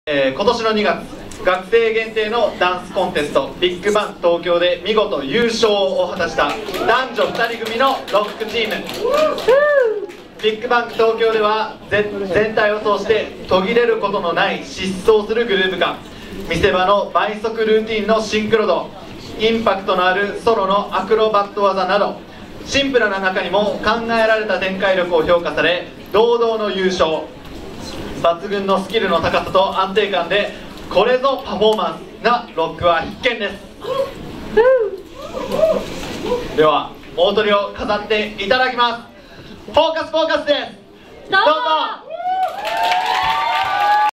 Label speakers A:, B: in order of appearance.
A: 今年の2月、学生限定のダンスコンテストビッグバン東京で見事優勝を果たした男女2人組のロックチーム。ビッグバン東京では全体を通して途切れることのない疾走するグルーヴ感、見せ場の倍速ルーティンのシンクロ度、インパクトのあるソロのアクロバット技など、シンプルな中にも考えられた展開力を評価され堂々の優勝。抜群のスキルの高さと安定感でこれぞパフォーマンスなロックは必見です。では大トリを飾っていただきます。フォーカスです。どうぞ。